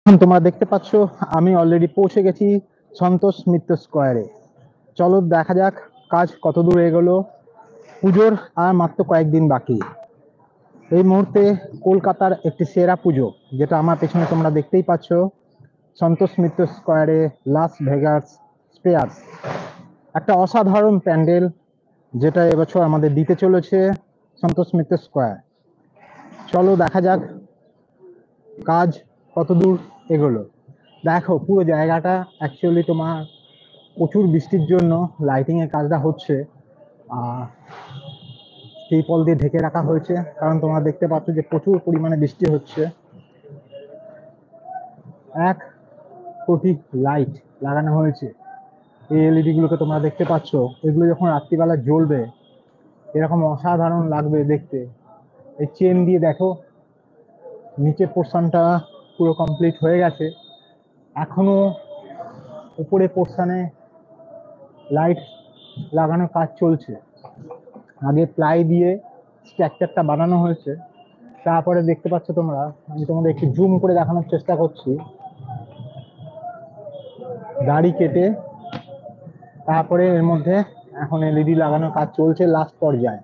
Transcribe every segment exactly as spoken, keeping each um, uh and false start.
তোমরা দেখতে পাচ্ছ আমি অলরেডি পৌঁছে গেছি সন্তোষ মিত্র স্কোয়ারে। চলো দেখা যাক কাজ কত দূর এগোলো। পুজোর আর মাত্র কয়েকদিন বাকি। এই মুহূর্তে কলকাতার একটি সেরা পুজো, যেটা আমার পেছনে তোমরা দেখতেই পাচ্ছ, সন্তোষ মিত্র স্কোয়ারে লাস ভেগাস স্পেয়ার্স, একটা অসাধারণ প্যান্ডেল যেটা এবছর আমাদের দিতে চলেছে সন্তোষ মিত্র স্কোয়ার। চলো দেখা যাক কাজ কত দূর এগোলো। দেখো পুরো জায়গাটা অ্যাকচুয়ালি তোমার প্রচুর বৃষ্টির জন্য লাইটিং এর কাজটা হচ্ছে, আহ ত্রিপল দিয়ে ঢেকে রাখা হয়েছে, কারণ তোমরা দেখতে পাচ্ছ যে প্রচুর পরিমাণে বৃষ্টি হচ্ছে। এক কোটি লাইট লাগানো হয়েছে। এই এলইডি গুলোকে তোমরা দেখতে পাচ্ছ, এগুলো যখন রাত্রিবেলা জ্বলবে এরকম অসাধারণ লাগবে দেখতে। এই চেন দিয়ে দেখো নিচের পোর্শনটা পুরো কমপ্লিট হয়ে গেছে, এখনো উপরে পোর্শনে লাইট লাগানোর কাজ চলছে। আগে প্লাই দিয়ে স্ট্রাকচারটা বানানো হয়েছে, তারপরে দেখতে পাচ্ছ তোমরা, আমি তোমাদের একটু জুম করে দেখানোর চেষ্টা করছি, দাড়ি কেটে তারপরে এর মধ্যে এখন এলইডি লাগানোর কাজ চলছে লাস্ট পর্যায়ে।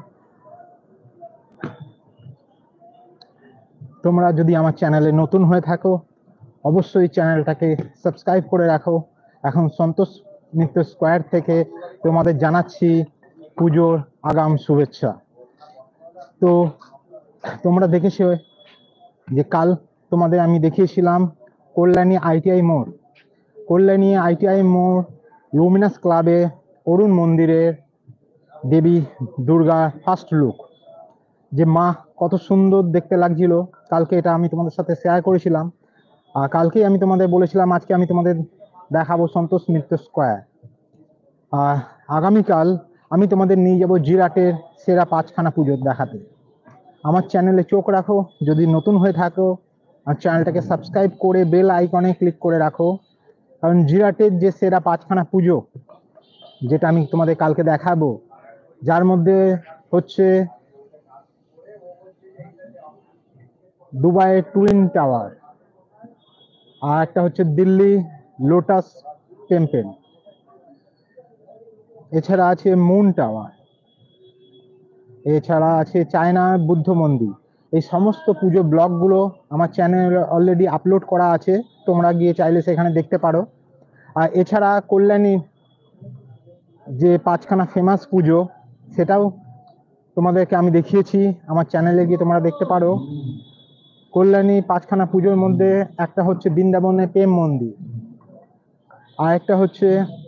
তোমরা যদি আমার চ্যানেলে নতুন হয়ে থাকো অবশ্যই চ্যানেলটাকে সাবস্ক্রাইব করে রাখো। এখন সন্তোষ মিত্র স্কোয়ার থেকে তোমাদের জানাচ্ছি পুজোর আগাম শুভেচ্ছা। তো তোমরা দেখেছো যে কাল তোমাদের আমি দেখিয়েছিলাম কল্যাণী আইটিআই মোড়। কল্যাণী আইটিআই মোড় লুমিনাস ক্লাবে অরুণ মন্দিরের দেবী দুর্গা ফার্স্ট লুক, যে মা কত সুন্দর দেখতে লাগছিল, কালকে এটা আমি তোমাদের সাথে শেয়ার করেছিলাম। আর কালকেই আমি তোমাদের বলেছিলাম আজকে আমি তোমাদের দেখাবো সন্তোষ মিত্র স্কোয়ার। আর আগামীকাল আমি তোমাদের নিয়ে যাব জিরাটের সেরা পাঁচখানা পুজো দেখাতে। আমার চ্যানেলে চোখ রাখো, যদি নতুন হয়ে থাকো আর চ্যানেলটাকে সাবস্ক্রাইব করে বেল আইকনে ক্লিক করে রাখো, কারণ জিরাটের যে সেরা পাঁচখানা পুজো যেটা আমি তোমাদের কালকে দেখাবো, যার মধ্যে হচ্ছে দুবাইয়ের টুইন টাওয়ার, আর একটা হচ্ছে দিল্লি লোটাস টেম্পল, এছাড়া আছে মুন টাওয়ার, এছাড়া আছে চায়না বুদ্ধ মন্দির। এই সমস্ত পুজো ব্লগগুলো আমার চ্যানেলে অলরেডি আপলোড করা আছে, তোমরা গিয়ে চাইলে সেখানে দেখতে পারো। আর এছাড়া কল্যাণী যে পাঁচখানা ফেমাস পুজো সেটাও তোমাদেরকে আমি দেখিয়েছি, আমার চ্যানেলে গিয়ে তোমরা দেখতে পারো। কল্যাণী পাঁচখানা পুজোর মধ্যে একটা হচ্ছে বৃন্দাবনের প্রেম মন্দির, আর একটা হচ্ছে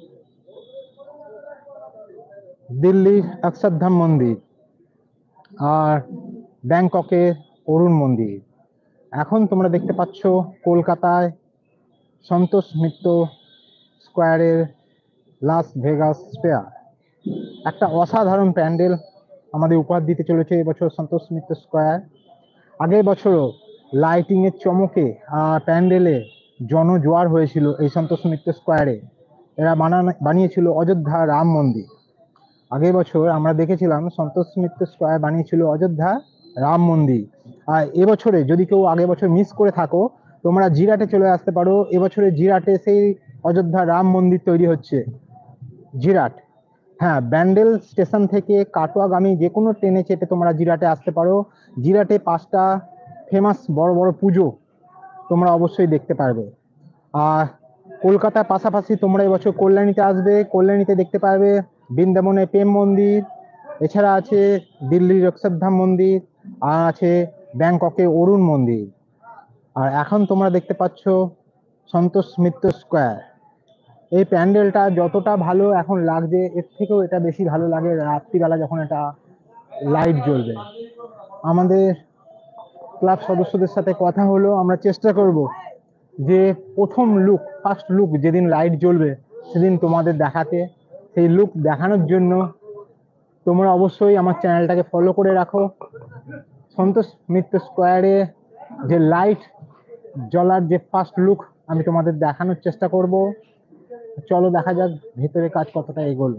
দিল্লির অক্ষরধাম মন্দির, আর ব্যাংককের অরুণ মন্দির। এখন তোমরা দেখতে পাচ্ছ কলকাতায় সন্তোষ মিত্র স্কোয়ারের লাস ভেগাস স্পেয়ার, একটা অসাধারণ প্যান্ডেল আমাদের উপহার দিতে চলেছে এবছর সন্তোষ মিত্র স্কোয়ার। আগের বছরও লাইটিং এর চমকে আর প্যান্ডেলে জনজোয়ার হয়েছিল এই সন্তোষ মিত্র স্কোয়ারে। এরা বানানো বানিয়েছিল অযোধ্যা রাম মন্দির। আগের বছর আমরা দেখেছিলাম সন্তোষ মিত্র স্কোয়ার বানিয়েছিল অযোধ্যা রাম মন্দির। আর এবছরে যদি কেউ আগের বছর মিস করে থাকো, তোমরা জিরাটে চলে আসতে পারো। এবছরে জিরাটে সেই অযোধ্যা রাম মন্দির তৈরি হচ্ছে। জিরাট, হ্যাঁ, ব্যান্ডেল স্টেশন থেকে কাটোয়াগামী যে কোনো ট্রেনে চেপে তোমরা জিরাটে আসতে পারো। জিরাটে পাঁচটা ফেমাস বড় বড় পুজো তোমরা অবশ্যই দেখতে পারবে। আর কলকাতার পাশাপাশি তোমরা এবছর কল্যাণীতে আসবে, কল্যাণীতে দেখতে পারবে বৃন্দাবনের প্রেম মন্দির, এছাড়া আছে দিল্লির অক্ষরধাম মন্দির, আর আছে ব্যাংককে অরুণ মন্দির। আর এখন তোমরা দেখতে পাচ্ছ সন্তোষ মিত্র স্কোয়ার। এই প্যান্ডেলটা যতটা ভালো এখন লাগছে, এর থেকেও এটা বেশি ভালো লাগে রাত্রিবেলা যখন এটা লাইট জ্বলবে। আমাদের ক্লাব সদস্যদের সাথে কথা হলো, আমরা চেষ্টা করব যে প্রথম লুক ফার্স্ট লুক যেদিন লাইট জ্বলবে সেদিন তোমাদের দেখাতে। সেই লুক দেখানোর জন্য তোমরা অবশ্যই আমার চ্যানেলটাকে ফলো করে রাখো। সন্তোষ মিত্র স্কোয়ারে যে লাইট জ্বলার যে ফার্স্ট লুক আমি তোমাদের দেখানোর চেষ্টা করব। চলো দেখা যাক ভেতরে কাজ কতটা এগোলো।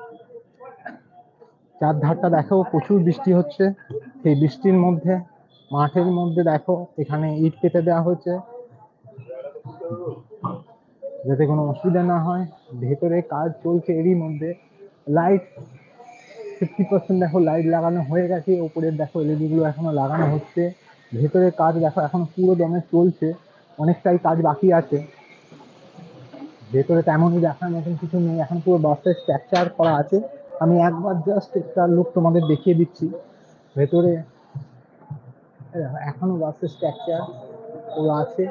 চার ধারটা দেখো প্রচুর বৃষ্টি হচ্ছে, সেই বৃষ্টির মধ্যে মাঠের মধ্যে দেখো এখানে ইট পেতে দেওয়া হয়েছে, যাতে কোনো অসুবিধা না হয়। ভেতরে কাজ চলছে এরই মধ্যে। লাইট ফিফটি পার্সেন্ট দেখো লাইট লাগানো হয়ে গেছে, ওপরের দেখো এলইডি গুলো এখনো লাগানো হচ্ছে। ভেতরে কাজ দেখো এখন পুরো দমে চলছে, অনেকটাই কাজ বাকি আছে। ভেতরে তেমনই দেখার মতন কিছু নেই, এখন পুরো বাসের স্ট্রাকচার করা আছে। আমি একবার জাস্ট একটা লুক তোমাদের দেখিয়ে দিচ্ছি ভেতরে। এখনো বাসের স্ট্রাকচার পুরো আছে।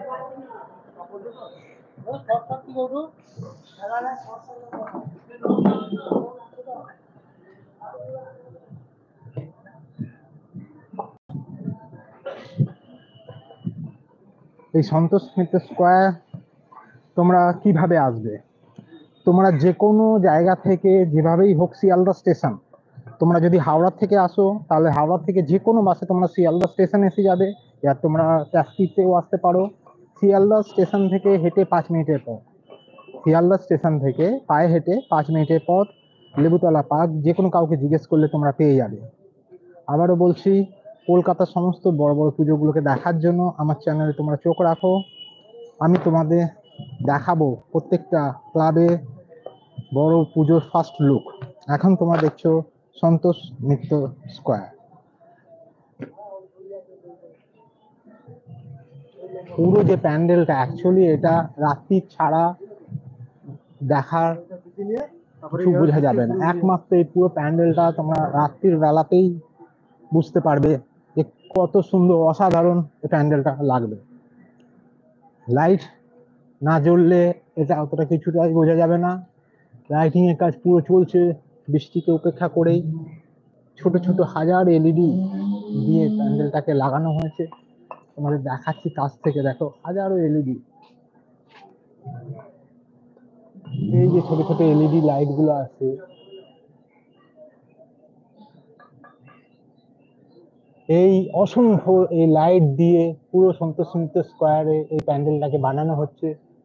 এই সন্তোষ মিত্র স্কোয়ার তোমরা কিভাবে আসবে? তোমরা যে কোনো জায়গা থেকে যেভাবেই হোক, শিয়ালদা স্টেশন, তোমরা যদি হাওড়া থেকে আসো তাহলে হাওড়া থেকে যে কোনো বাসে তোমরা শিয়ালদা স্টেশন এসে যাবে, আর তোমরা ট্যাক্সিতেও আসতে পারো। শিয়ালদা স্টেশন থেকে হেঁটে পাঁচ মিনিটের পথ, শিয়ালদা স্টেশন থেকে পায়ে হেঁটে পাঁচ মিনিটের পথ লেবুতলা পার্ক, যে কোনো কাউকে জিজ্ঞেস করলে তোমরা পেয়ে যাবে। আবারও বলছি, কলকাতার সমস্ত বড় বড় পুজোগুলোকে দেখার জন্য আমার চ্যানেলে তোমরা চোখ রাখো। আমি তোমাদের দেখাবো প্রত্যেকটা ক্লাবে বড় পুজোর ফার্স্ট লুক। এখন তোমরা দেখছো সন্তোষ মিত্র স্কোয়ার। পুরো যে প্যান্ডেলটা, অ্যাকচুয়ালি এটা রাত্রি ছাড়া দেখার কিছু বোঝা যাবে না, একমাত্র এই পুরো প্যান্ডেলটা তোমরা রাত্রির বেলাতেই বুঝতে পারবে যে কত সুন্দর অসাধারণ এই প্যান্ডেলটা লাগবে। লাইট না জ্বললে এটা অতটা কিছুটাই বোঝা যাবে না। লাইটিং এর কাজ পুরো চলছে বৃষ্টিকে উপেক্ষা করেই। ছোট ছোট হাজার এলইডি দিয়ে প্যান্ডেলটাকে লাগানো হয়েছে। তোমাদের দেখাচ্ছি কাছ থেকে, দেখো হাজারো এলইডি। এই যে ছোট ছোট এলইডি লাইট গুলো আছে, এই অসংখ্য এই লাইট দিয়ে পুরো সন্তোষ মিত্র স্কোয়ারে এই প্যান্ডেলটাকে বানানো হচ্ছে।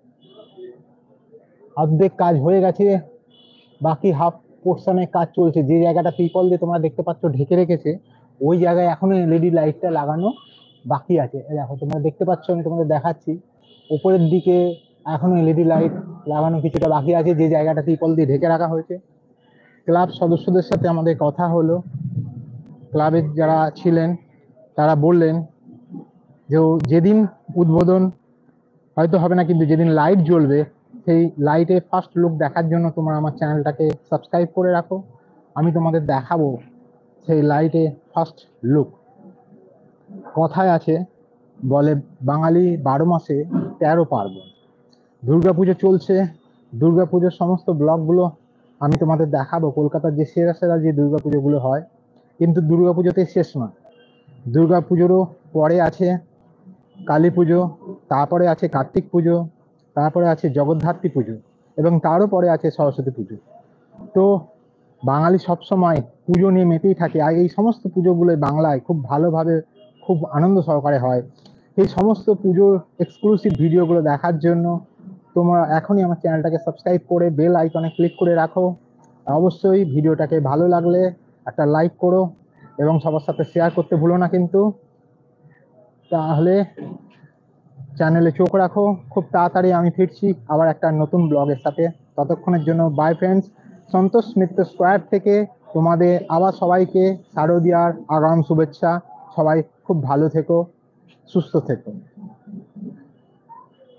অর্ধেক কাজ হয়ে গেছে, বাকি হাফ পোর্শনের কাজ চলছে। যে জায়গাটা পিপল দিয়ে তোমরা দেখতে পাচ্ছ ঢেকে রেখেছে, ওই জায়গায় এখনো এলইডি লাইটটা লাগানো বাকি আছে। দেখো তোমরা দেখতে পাচ্ছ, আমি তোমাদের দেখাচ্ছি, উপরের দিকে এখনো এলইডি লাইট লাগানো কিছুটা বাকি আছে, যে জায়গাটা পিপল দিয়ে ঢেকে রাখা হয়েছে। ক্লাব সদস্যদের সাথে আমাদের কথা হলো, ক্লাবের যারা ছিলেন তারা বললেন যে যেদিন উদ্বোধন হয়তো হবে না, কিন্তু যেদিন লাইট জ্বলবে সেই লাইটের ফার্স্ট লুক দেখার জন্য তোমরা আমার চ্যানেলটাকে সাবস্ক্রাইব করে রাখো। আমি তোমাদের দেখাবো সেই লাইটে ফার্স্ট লুক। কথায় আছে, বলে বাঙালি বারো মাসে তেরো পার্বণ। দুর্গাপুজো চলছে, দুর্গাপুজোর সমস্ত ব্লগগুলো আমি তোমাদের দেখাবো। কলকাতার যে সেরা সেরা যে দুর্গাপুজোগুলো হয়, কিন্তু দুর্গাপুজোতে শেষ নয়, দুর্গাপুজোরও পরে আছে কালী পুজো, তারপরে আছে কার্তিক পুজো, তারপরে আছে জগদ্ধাত্রী পুজো, এবং তারও পরে আছে সরস্বতী পুজো। তো বাঙালি সবসময় পুজো নিয়ে মেতেই থাকে, আর এই সমস্ত পুজোগুলো বাংলায় খুব ভালোভাবে খুব আনন্দ সহকারে হয়। এই সমস্ত পুজোর এক্সক্লুসিভ ভিডিওগুলো দেখার জন্য তোমরা এখনই আমার চ্যানেলটাকে সাবস্ক্রাইব করে বেল আইকনে ক্লিক করে রাখো। অবশ্যই ভিডিওটাকে ভালো লাগলে একটা লাইক করো এবং সবার সাথে শেয়ার করতে ভুলো না কিন্তু। তাহলে চ্যানেলে চোখ রাখো, খুব তাড়াতাড়ি আমি ফিরছি আবার একটা নতুন ব্লগের সাথে। ততক্ষণের জন্য bye friends. Santosh Mitra square থেকে তোমাদের আবার সবাইকে শারদীয়ার আগাম শুভেচ্ছা। সবাই খুব ভালো থেকো, সুস্থ থেকো।